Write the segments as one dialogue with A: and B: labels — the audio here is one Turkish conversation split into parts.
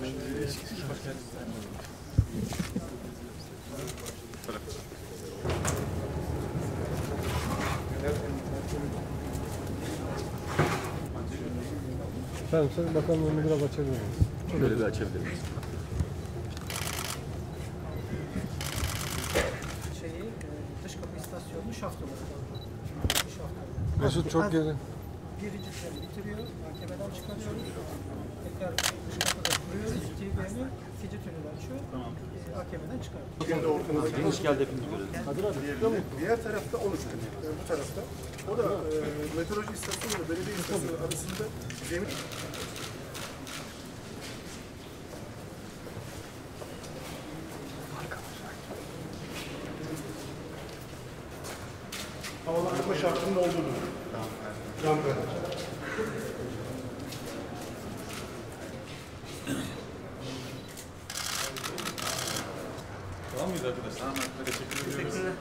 A: Efendim, Sayın Bakanlığı'nı biraz açabilir miyiz?
B: Şöyle bir açabilir miyiz?
C: Dış kapı istasyonu şaftalı.
A: Mesut çok gelin.
C: Birinci tren bitiriyor, mahkemeden çıkarıyoruz. Tekrar dış kapıda kuruyoruz, TB'ni ikinci tünel açıyor. Tamam. AKM'den çıkarıyoruz.
B: Geniş geldi hepimiz görelim.
D: Diğer tarafta 13 gün. Bu tarafta. O da meteoroloji istasyonu ile belediye istasyonu arasında zemin... Havalandırma şartının olduğunu. Tamam.
E: Tamam mıyız arkadaşlar? Hemen teşekkür ediyoruz.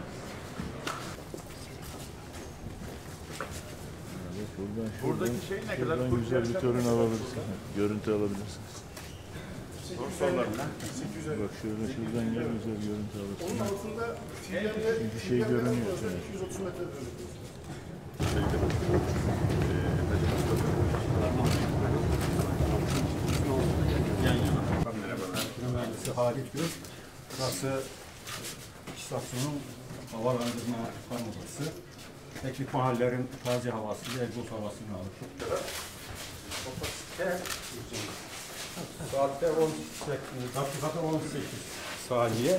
E: Buradaki şey ne kadar?
F: Buradan güzel bir törün alabilirsiniz. Görüntü alabilirsiniz.
E: Sorularına.
F: Bak şuradan gel güzel görüntü
D: Onun
F: alırsınız.
D: altında
F: Bir şey görünüyor.
D: 230 metre
G: Mühendisi Halit Gül. Burası istasyonun havalandırma fabrikası. Teknik mahallerin taze havası, egzoz havasını alır. Saatte 18, dakikada 18 saniye.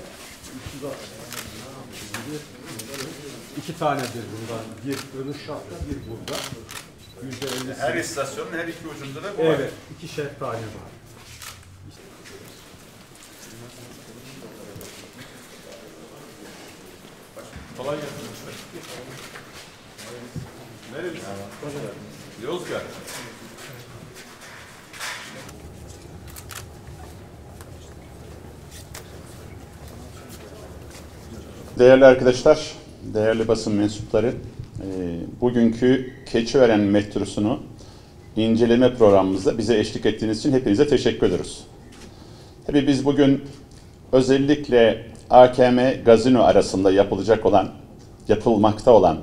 G: İki tanedir bundan. Bir ön şafta, bir burada. %50.
E: Her istasyonun her iki ucunda da bu var.
G: Evet, ikişer tane var.
E: Kolay gelsin. Nerelisin? Yozgat.
H: Değerli arkadaşlar, değerli basın mensupları, bugünkü Keçiören metrosunu inceleme programımızda bize eşlik ettiğiniz için hepinize teşekkür ediyoruz. Tabii biz bugün özellikle AKM Gazino arasında yapılmakta olan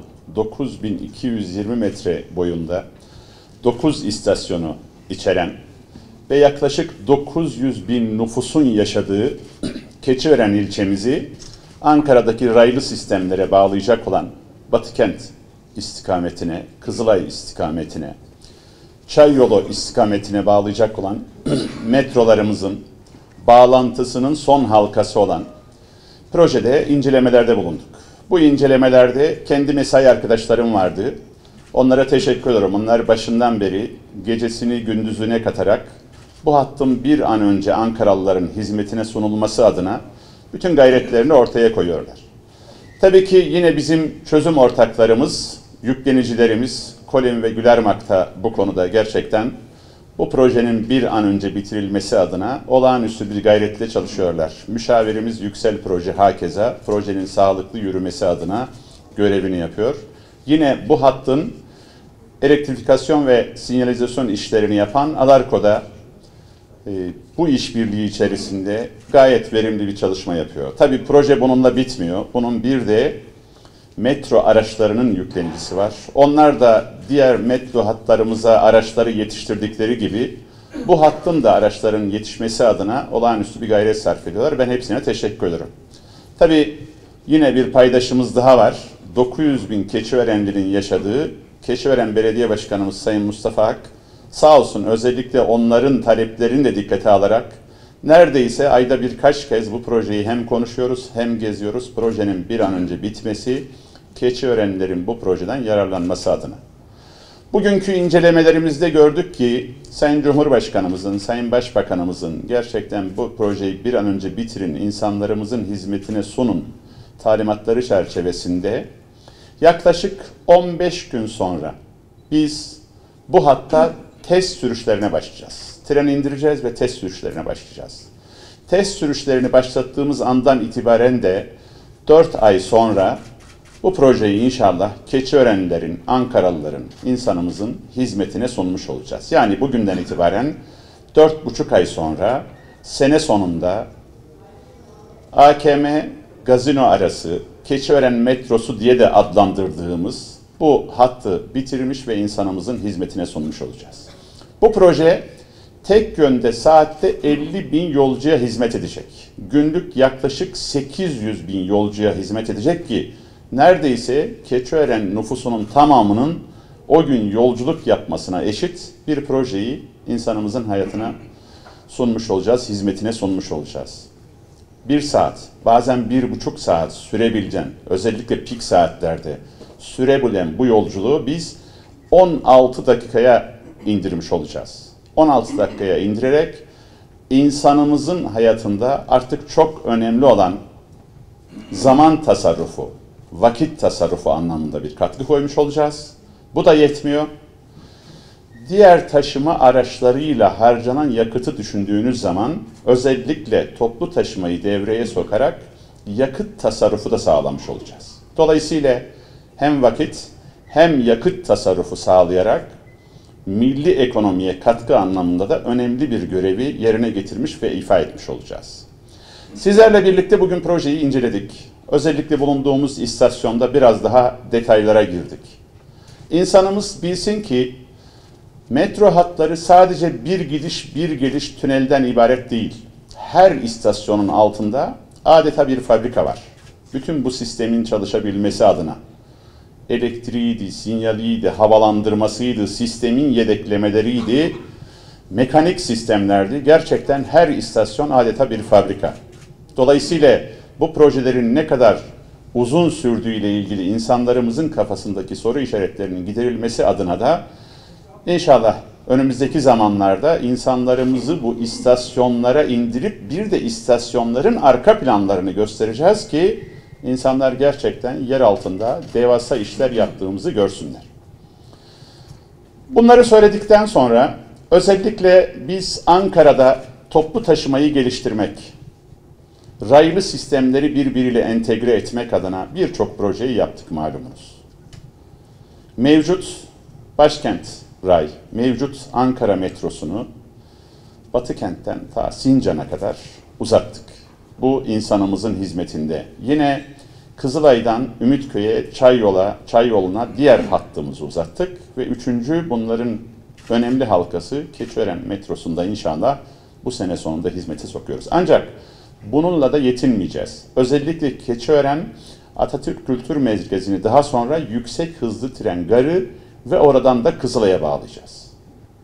H: 9220 metre boyunda 9 istasyonu içeren ve yaklaşık 900 bin nüfusun yaşadığı Keçiören ilçemizi Ankara'daki raylı sistemlere bağlayacak olan Batıkent istikametine, Kızılay istikametine, Çayyolu istikametine bağlayacak olan metrolarımızın bağlantısının son halkası olan projede incelemelerde bulunduk. Bu incelemelerde kendi mesai arkadaşlarım vardı. Onlara teşekkür ederim. Onlar başından beri gecesini gündüzüne katarak bu hattın bir an önce Ankaralıların hizmetine sunulması adına bütün gayretlerini ortaya koyuyorlar. Tabii ki yine bizim çözüm ortaklarımız, yüklenicilerimiz Kolin ve Gülermak da bu konuda gerçekten bu projenin bir an önce bitirilmesi adına olağanüstü bir gayretle çalışıyorlar. Müşavirimiz Yüksel Proje hakeza projenin sağlıklı yürümesi adına görevini yapıyor. Yine bu hattın elektrifikasyon ve sinyalizasyon işlerini yapan Alarko'da bu işbirliği içerisinde gayet verimli bir çalışma yapıyor. Tabii proje bununla bitmiyor. Bunun bir de metro araçlarının yüklenicisi var. Onlar da diğer metro hatlarımıza araçları yetiştirdikleri gibi bu hattın da araçların yetişmesi adına olağanüstü bir gayret sarf ediyorlar. Ben hepsine teşekkür ederim. Tabii yine bir paydaşımız daha var. 900 bin Keçiörenli'nin yaşadığı Keçiören Belediye Başkanımız Sayın Mustafa Ak, sağ olsun özellikle onların taleplerini de dikkate alarak neredeyse ayda birkaç kez bu projeyi hem konuşuyoruz hem geziyoruz. Projenin bir an önce bitmesi, Keçiörenlilerin bu projeden yararlanması adına. Bugünkü incelemelerimizde gördük ki Sayın Cumhurbaşkanımızın, Sayın Başbakanımızın gerçekten bu projeyi bir an önce bitirin, insanlarımızın hizmetine sunun talimatları çerçevesinde yaklaşık 15 gün sonra biz bu hatta test sürüşlerine başlayacağız. Treni indireceğiz ve test sürüşlerine başlayacağız. Test sürüşlerini başlattığımız andan itibaren de 4 ay sonra bu projeyi inşallah Keçiörenlilerin, Ankaralıların, insanımızın hizmetine sunmuş olacağız. Yani bugünden itibaren 4,5 ay sonra sene sonunda AKM Gazino arası Keçiören metrosu diye de adlandırdığımız bu hattı bitirmiş ve insanımızın hizmetine sunmuş olacağız. Bu proje tek yönde saatte 50.000 yolcuya hizmet edecek. Günlük yaklaşık 800.000 yolcuya hizmet edecek ki neredeyse Keçiören nüfusunun tamamının o gün yolculuk yapmasına eşit bir projeyi insanımızın hayatına sunmuş olacağız, hizmetine sunmuş olacağız. 1 saat, bazen 1,5 saat sürebilen, özellikle pik saatlerde sürebilen bu yolculuğu biz 16 dakikaya indirmiş olacağız. 16 dakikaya indirerek insanımızın hayatında artık çok önemli olan zaman tasarrufu, vakit tasarrufu anlamında bir katkı koymuş olacağız. Bu da yetmiyor. Diğer taşıma araçlarıyla harcanan yakıtı düşündüğünüz zaman özellikle toplu taşımayı devreye sokarak yakıt tasarrufu da sağlamış olacağız. Dolayısıyla hem vakit hem yakıt tasarrufu sağlayarak milli ekonomiye katkı anlamında da önemli bir görevi yerine getirmiş ve ifa etmiş olacağız. Sizlerle birlikte bugün projeyi inceledik. Özellikle bulunduğumuz istasyonda biraz daha detaylara girdik. İnsanımız bilsin ki metro hatları sadece bir gidiş bir geliş tünelden ibaret değil. Her istasyonun altında adeta bir fabrika var. Bütün bu sistemin çalışabilmesi adına elektriğiydi, sinyaliydi, havalandırmasıydı, sistemin yedeklemeleriydi, mekanik sistemlerdi. Gerçekten her istasyon adeta bir fabrika. Dolayısıyla bu projelerin ne kadar uzun sürdüğüyle ilgili insanlarımızın kafasındaki soru işaretlerinin giderilmesi adına da İnşallah önümüzdeki zamanlarda insanlarımızı bu istasyonlara indirip bir de istasyonların arka planlarını göstereceğiz ki insanlar gerçekten yer altında devasa işler yaptığımızı görsünler. Bunları söyledikten sonra özellikle biz Ankara'da toplu taşımayı geliştirmek, raylı sistemleri birbiriyle entegre etmek adına birçok projeyi yaptık malumunuz. Mevcut Başkent Ray, mevcut Ankara metrosunu Batı kentten ta Sincan'a kadar uzattık. Bu insanımızın hizmetinde. Yine Kızılay'dan Ümitköy'e, Çayyolu'na diğer hattımızı uzattık. Ve üçüncü bunların önemli halkası Keçiören metrosunda inşallah bu sene sonunda hizmete sokuyoruz. Ancak bununla da yetinmeyeceğiz. Özellikle Keçiören Atatürk Kültür Merkezi'ni daha sonra yüksek hızlı tren garı ve oradan da Kızılay'a bağlayacağız.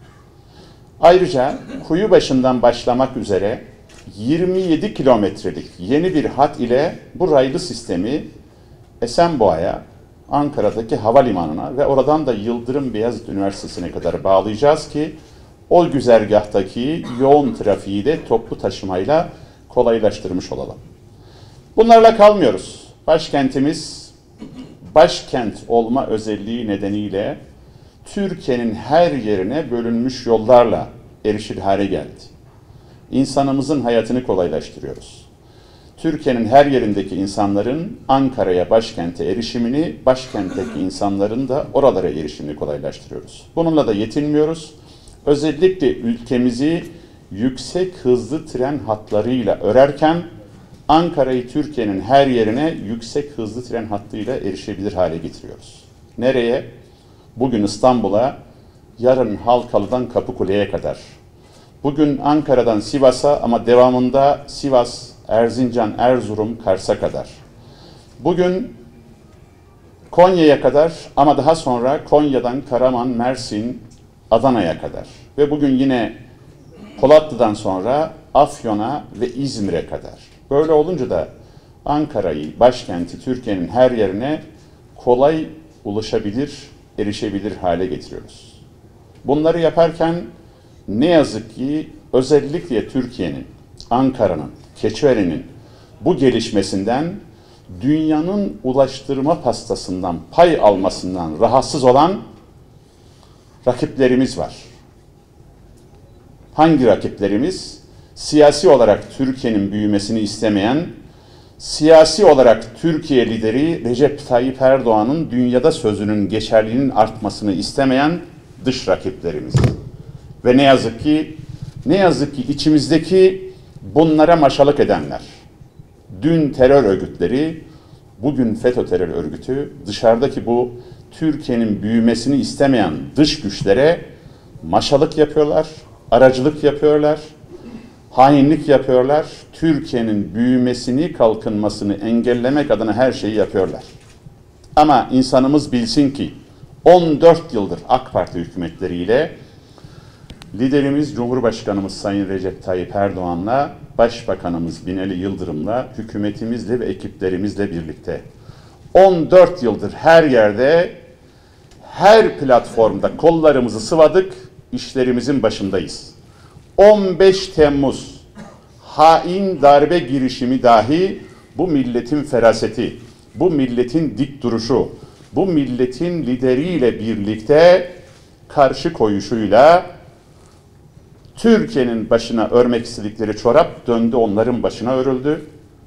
H: Ayrıca Kuyubaşı'ndan başlamak üzere 27 kilometrelik yeni bir hat ile bu raylı sistemi Esenboğa'ya, Ankara'daki havalimanına ve oradan da Yıldırım Beyazıt Üniversitesi'ne kadar bağlayacağız ki o güzergahtaki yoğun trafiği de toplu taşımayla kolaylaştırmış olalım. Bunlarla kalmıyoruz. Başkentimiz başkent olma özelliği nedeniyle Türkiye'nin her yerine bölünmüş yollarla erişil hale geldi. İnsanımızın hayatını kolaylaştırıyoruz. Türkiye'nin her yerindeki insanların Ankara'ya, başkente erişimini, başkentteki insanların da oralara erişimini kolaylaştırıyoruz. Bununla da yetinmiyoruz. Özellikle ülkemizi yüksek hızlı tren hatlarıyla örerken Ankara'yı Türkiye'nin her yerine yüksek hızlı tren hattıyla erişebilir hale getiriyoruz. Nereye? Bugün İstanbul'a, yarın Halkalı'dan Kapıkule'ye kadar. Bugün Ankara'dan Sivas'a ama devamında Sivas, Erzincan, Erzurum, Kars'a kadar. Bugün Konya'ya kadar ama daha sonra Konya'dan Karaman, Mersin, Adana'ya kadar. Ve bugün yine Polatlı'dan sonra Afyon'a ve İzmir'e kadar. Böyle olunca da Ankara'yı, başkenti Türkiye'nin her yerine kolay ulaşabilir, erişebilir hale getiriyoruz. Bunları yaparken ne yazık ki özellikle Türkiye'nin, Ankara'nın, Keçiören'in bu gelişmesinden dünyanın ulaştırma pastasından pay almasından rahatsız olan rakiplerimiz var. Hangi rakiplerimiz? Siyasi olarak Türkiye'nin büyümesini istemeyen, siyasi olarak Türkiye lideri Recep Tayyip Erdoğan'ın dünyada sözünün geçerliliğinin artmasını istemeyen dış rakiplerimiz. Ve ne yazık ki içimizdeki bunlara maşalık edenler, dün terör örgütleri, bugün FETÖ terör örgütü, dışarıdaki bu Türkiye'nin büyümesini istemeyen dış güçlere maşalık yapıyorlar, aracılık yapıyorlar, hainlik yapıyorlar, Türkiye'nin büyümesini, kalkınmasını engellemek adına her şeyi yapıyorlar. Ama insanımız bilsin ki 14 yıldır AK Parti hükümetleriyle liderimiz Cumhurbaşkanımız Sayın Recep Tayyip Erdoğan'la, Başbakanımız Binali Yıldırım'la, hükümetimizle ve ekiplerimizle birlikte 14 yıldır her yerde, her platformda kollarımızı sıvadık, işlerimizin başındayız. 15 Temmuz hain darbe girişimi dahi bu milletin feraseti, bu milletin dik duruşu, bu milletin lideriyle birlikte karşı koyuşuyla Türkiye'nin başına örmek istedikleri çorap döndü, onların başına örüldü.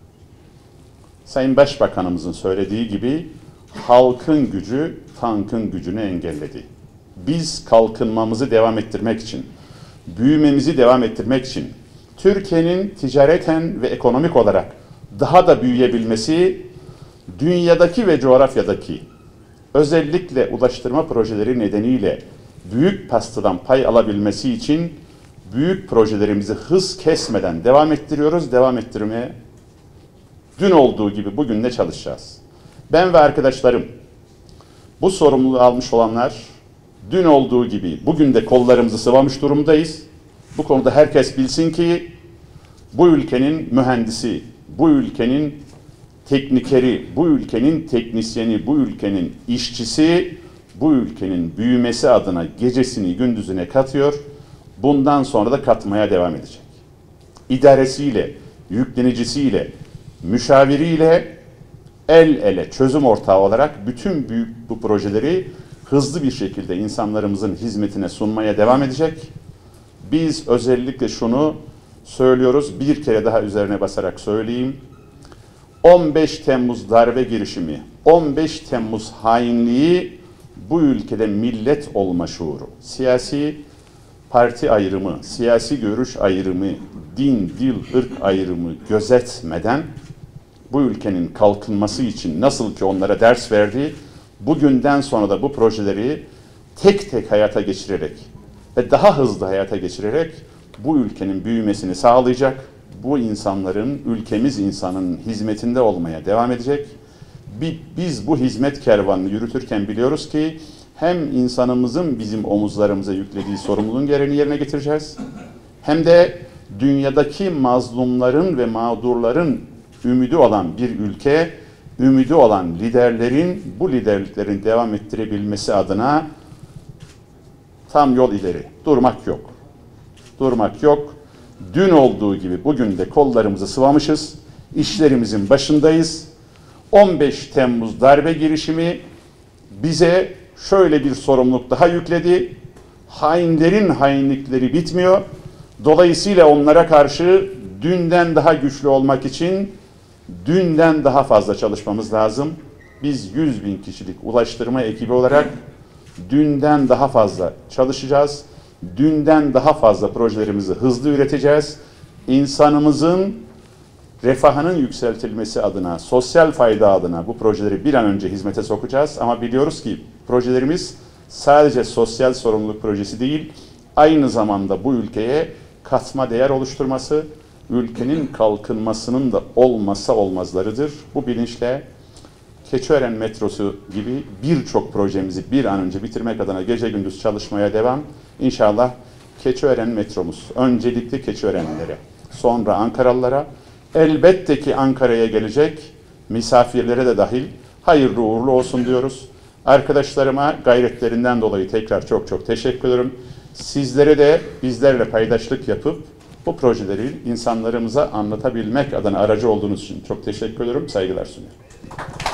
H: Sayın Başbakanımızın söylediği gibi halkın gücü tankın gücünü engelledi. Biz kalkınmamızı devam ettirmek için, büyümemizi devam ettirmek için, Türkiye'nin ticareten ve ekonomik olarak daha da büyüyebilmesi, dünyadaki ve coğrafyadaki özellikle ulaştırma projeleri nedeniyle büyük pastadan pay alabilmesi için büyük projelerimizi hız kesmeden devam ettiriyoruz, devam ettirmeye dün olduğu gibi bugün de çalışacağız. Ben ve arkadaşlarım, bu sorumluluğu almış olanlar, dün olduğu gibi bugün de kollarımızı sıvamış durumdayız. Bu konuda herkes bilsin ki bu ülkenin mühendisi, bu ülkenin teknikeri, bu ülkenin teknisyeni, bu ülkenin işçisi, bu ülkenin büyümesi adına gecesini gündüzüne katıyor. Bundan sonra da katmaya devam edecek. İdaresiyle, yüklenicisiyle, müşaviriyle el ele çözüm ortağı olarak bütün büyük bu projeleri hızlı bir şekilde insanlarımızın hizmetine sunmaya devam edecek. Biz özellikle şunu söylüyoruz, bir kere daha üzerine basarak söyleyeyim. 15 Temmuz darbe girişimi, 15 Temmuz hainliği bu ülkede millet olma şuuru, siyasi parti ayrımı, siyasi görüş ayrımı, din, dil, ırk ayrımı gözetmeden bu ülkenin kalkınması için nasıl ki onlara ders verdi, bugünden sonra da bu projeleri tek tek hayata geçirerek ve daha hızlı hayata geçirerek bu ülkenin büyümesini sağlayacak, bu insanların, ülkemiz insanın hizmetinde olmaya devam edecek. Biz bu hizmet kervanını yürütürken biliyoruz ki hem insanımızın bizim omuzlarımıza yüklediği sorumluluğun gereğini yerine getireceğiz, hem de dünyadaki mazlumların ve mağdurların ümidi olan bir ülke, ümidi olan liderlerin bu liderliklerin devam ettirebilmesi adına tam yol ileri. Durmak yok. Durmak yok. Dün olduğu gibi bugün de kollarımızı sıvamışız. İşlerimizin başındayız. 15 Temmuz darbe girişimi bize şöyle bir sorumluluk daha yükledi. Hainlerin hainlikleri bitmiyor. Dolayısıyla onlara karşı dünden daha güçlü olmak için dünden daha fazla çalışmamız lazım. Biz 100.000 kişilik ulaştırma ekibi olarak dünden daha fazla çalışacağız. Dünden daha fazla projelerimizi hızlı üreteceğiz. İnsanımızın refahının yükseltilmesi adına, sosyal fayda adına bu projeleri bir an önce hizmete sokacağız. Ama biliyoruz ki projelerimiz sadece sosyal sorumluluk projesi değil, aynı zamanda bu ülkeye katma değer oluşturması, ülkenin kalkınmasının da olmazsa olmazlarıdır. Bu bilinçle Keçiören metrosu gibi birçok projemizi bir an önce bitirmek adına gece gündüz çalışmaya devam. İnşallah Keçiören metromuz öncelikle Keçiörenlilere, sonra Ankaralılara, elbette ki Ankara'ya gelecek misafirlere de dahil hayırlı uğurlu olsun diyoruz. Arkadaşlarıma gayretlerinden dolayı tekrar çok çok teşekkür ederim. Sizlere de bizlerle paydaşlık yapıp bu projeleri insanlarımıza anlatabilmek adına aracı olduğunuz için çok teşekkür ederim. Saygılar sunuyorum.